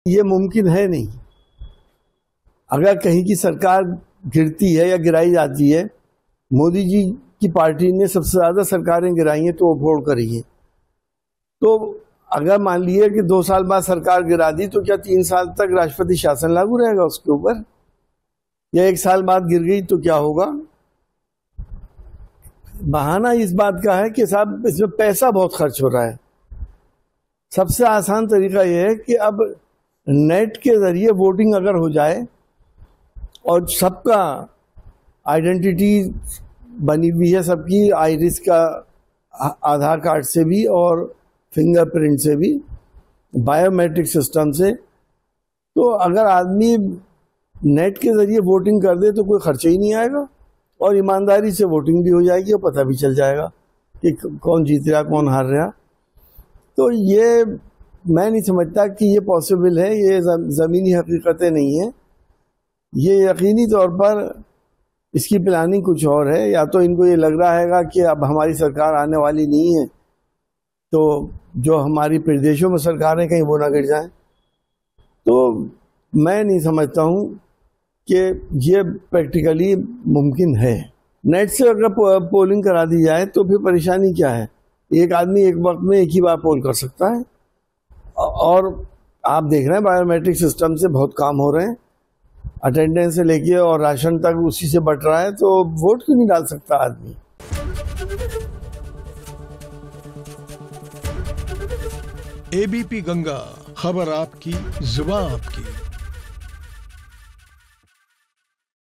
ये मुमकिन है नहीं। अगर कहीं की सरकार गिरती है या गिराई जाती है, मोदी जी की पार्टी ने सबसे ज्यादा सरकारें गिराई हैं तो वो वोट करी है। तो अगर मान लिया कि 2 साल बाद सरकार गिरा दी तो क्या 3 साल तक राष्ट्रपति शासन लागू रहेगा उसके ऊपर? या 1 साल बाद गिर गई तो क्या होगा? बहाना इस बात का है कि साहब इसमें पैसा बहुत खर्च हो रहा है। सबसे आसान तरीका यह है कि अब नेट के जरिए वोटिंग अगर हो जाए और सबका आइडेंटिटी बनी हुई है, सबकी आइरिस का आधार कार्ड से भी और फिंगरप्रिंट से भी, बायोमेट्रिक सिस्टम से, तो अगर आदमी नेट के जरिए वोटिंग कर दे तो कोई खर्चा ही नहीं आएगा और ईमानदारी से वोटिंग भी हो जाएगी और पता भी चल जाएगा कि कौन जीत रहा कौन हार रहा। तो ये मैं नहीं समझता कि ये पॉसिबल है, ये ज़मीनी हकीकतें नहीं है। ये यकीनी तौर पर इसकी प्लानिंग कुछ और है। या तो इनको ये लग रहा है कि अब हमारी सरकार आने वाली नहीं है तो जो हमारी प्रदेशों में सरकारें कहीं वो ना गिर जाएं। तो मैं नहीं समझता हूँ कि ये प्रैक्टिकली मुमकिन है। नेट से अगर पोलिंग करा दी जाए तो फिर परेशानी क्या है? एक आदमी एक वक्त में एक ही बार पोल कर सकता है और आप देख रहे हैं बायोमेट्रिक सिस्टम से बहुत काम हो रहे हैं, अटेंडेंस से लेके और राशन तक उसी से बट रहा है, तो वोट क्यों नहीं डाल सकता आदमी? एबीपी गंगा, खबर आपकी, जुबान आपकी।